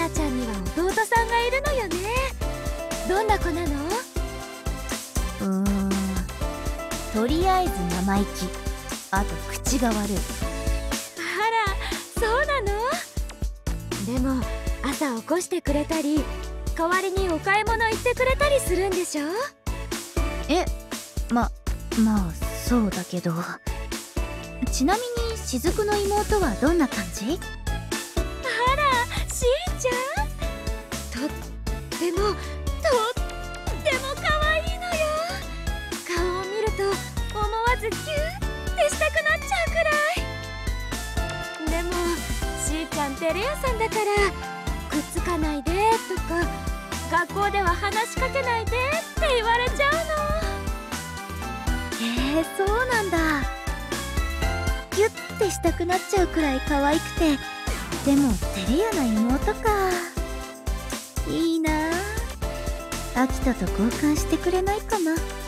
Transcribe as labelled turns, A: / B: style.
A: ーちゃんには弟さんがいるのよね。どんな子なの？
B: とりあえず生意気、あと口が悪い。
A: あら、そうなの？でも朝起こしてくれたり、代わりにお買い物行ってくれたりするんでしょ？
B: まあそうだけど。ちなみに雫の妹はどんな感じ？
A: あら、しーちゃん、とっても可愛いのよ。顔を見ると思わずキューってしたくなっちゃうくらい。でもしーちゃん照れ屋さんだから、くっつかないでとか学校では話しかけないでって言われちゃうの。
B: そうなんだ。ギュッてしたくなっちゃうくらい可愛くて、でも照れ屋な妹か。いいなぁ。アキトと交換してくれないかな。